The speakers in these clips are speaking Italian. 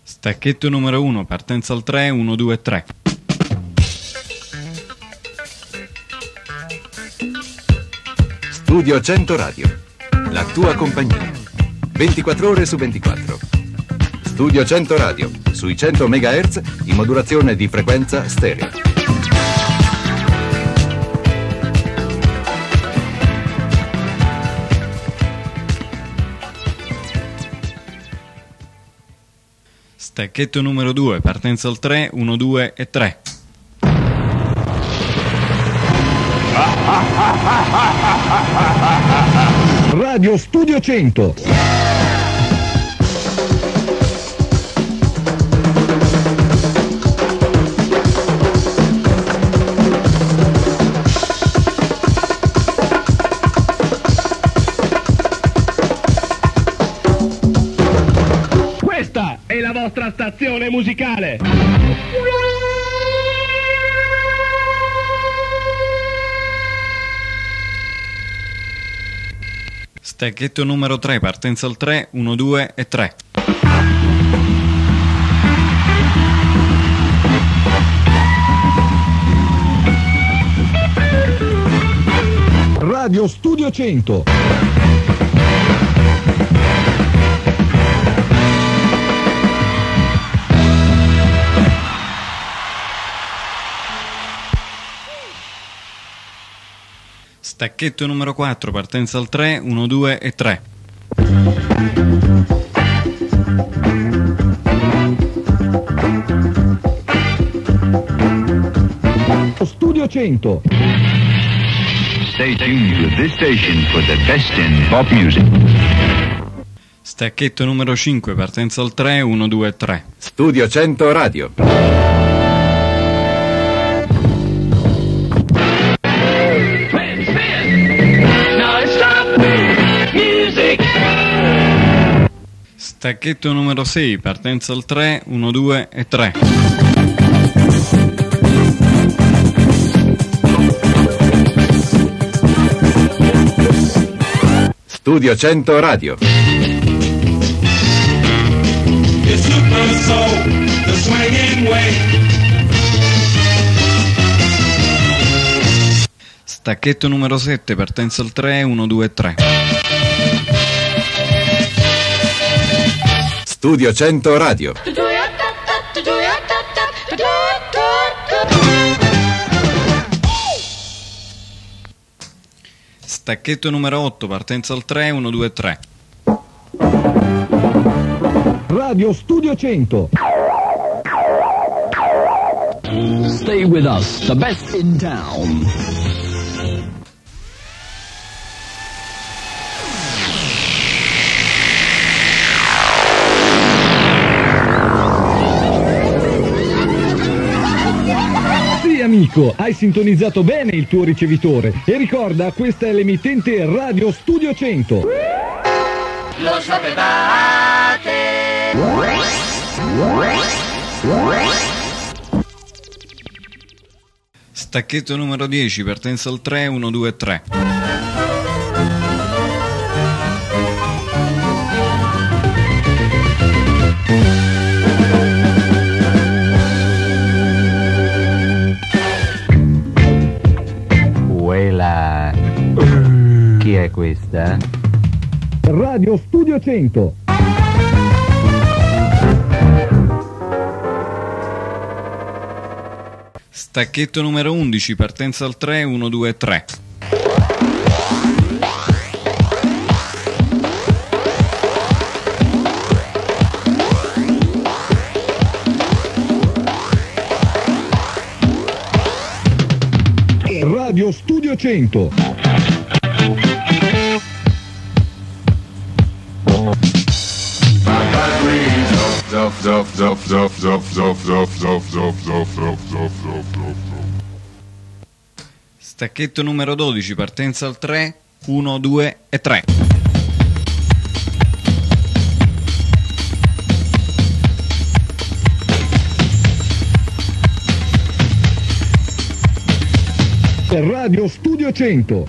Stacchetto numero 1, partenza al 3, 1, 2, 3. Studio 100 Radio, la tua compagnia, 24 ore su 24. Studio 100 Radio, sui 100 MHz in modulazione di frequenza stereo. Stacchetto numero 2, partenza al 3, 1, 2 e 3. Radio Studio 100. Questa è la vostra stazione musicale. Stacchetto numero 3, partenza al 3, 1, 2 e 3. Radio Studio 100. Stacchetto numero 4, partenza al 3, 1, 2 e 3. Studio 100. Stay tuned with this station for the best in pop music. Stacchetto numero 5, partenza al 3, 1, 2 3. Studio 100 Radio. Stacchetto numero 6, partenza al 3, 1, 2 e 3. Studio 100 Radio. Stacchetto numero 7, partenza al 3, 1, 2 3. Studio 100 Radio. Stacchetto numero 8, partenza al 3, 1, 2 3. Radio Studio 100. Stay with us, the best in town. Amico, hai sintonizzato bene il tuo ricevitore e ricorda, questa è l'emittente Radio Studio 100. Lo sapevate? Stacchetto numero 10, partenza al 3, 1, 2 3. Chi è questa? Radio Studio 100. Stacchetto numero 11, partenza al 3, 1, 2 3. Radio Studio 100. Stacchetto numero 12, partenza al 3, 1, 2 e 3. Radio Studio 100.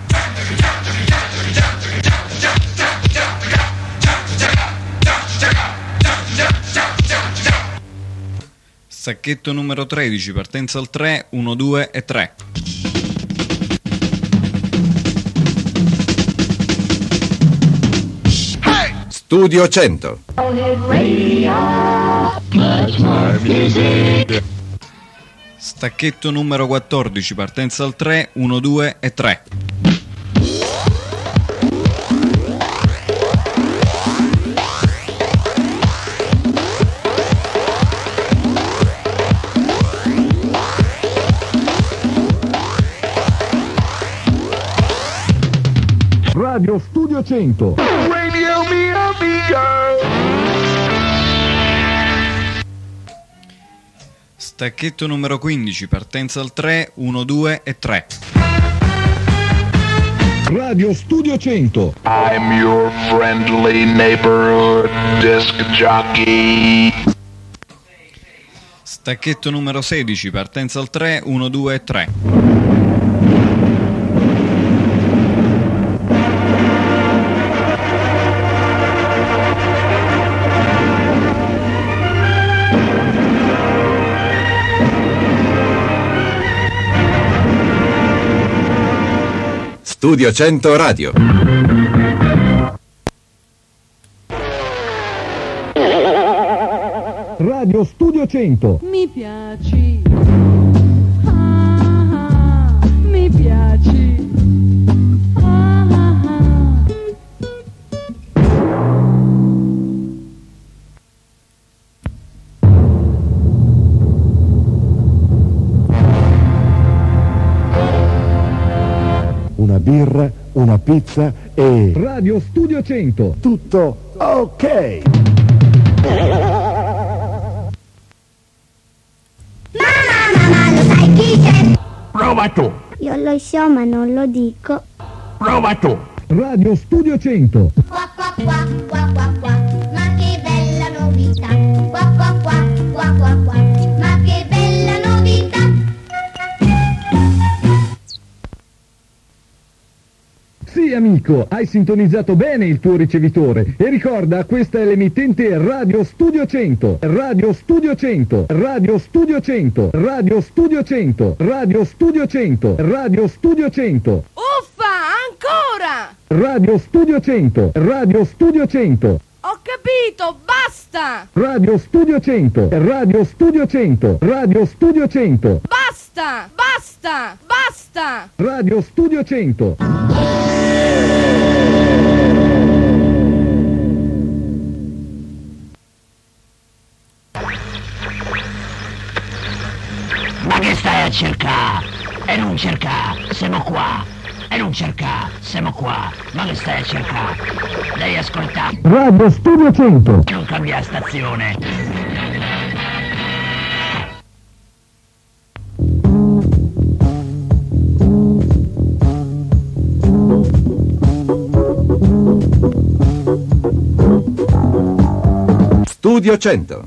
Stacchetto numero 13, partenza al 3, 1, 2 e 3. Studio 100. Stacchetto numero 14, partenza al 3, 1, 2 e 3. Radio Studio 100. Radio mio amico. Stacchetto numero 15, partenza al 3, 1, 2 e 3. Radio Studio 100. I'm your friendly neighborhood disc jockey. Stacchetto numero 16, partenza al 3, 1, 2 e 3. Studio 100 Radio. Radio Studio 100. Mi piaci. Mi piaci. Una birra, una pizza e... Radio Studio 100. tutto ok! Mamma, lo sai chi c'è? Prova tu. Io lo so ma non lo dico. Prova tu. Radio Studio 100. Qua qua qua qua qua qua. Ma che bella novità. Qua qua qua qua qua qua. Ma che bella novità. Sì amico, hai sintonizzato bene il tuo ricevitore e ricorda, questa è l'emittente Radio Studio 100. Radio Studio 100. Radio Studio 100. Radio Studio 100. Radio Studio 100. Radio Studio 100. Uffa, ancora! Radio Studio 100. Radio Studio 100. Ho capito, basta! Radio Studio 100. Radio Studio 100. Radio Studio 100. Basta! Basta! Basta! Radio Studio 100. Ma che stai a cercare? E non cercare, siamo qua. E non cercare, siamo qua. Ma che stai a cercare? Devi ascoltare. Radio Studio 100. Non cambia stazione. Studio 100.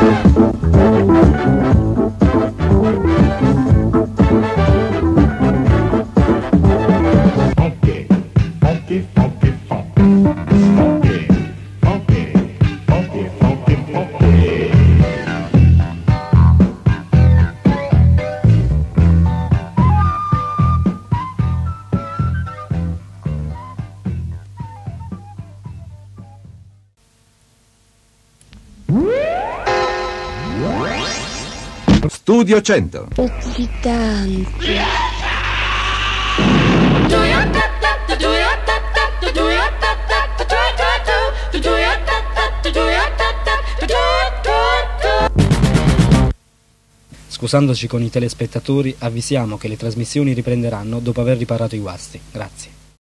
Studio 100. Eccitante. Scusandoci con i telespettatori, avvisiamo che le trasmissioni riprenderanno dopo aver riparato i guasti. Grazie.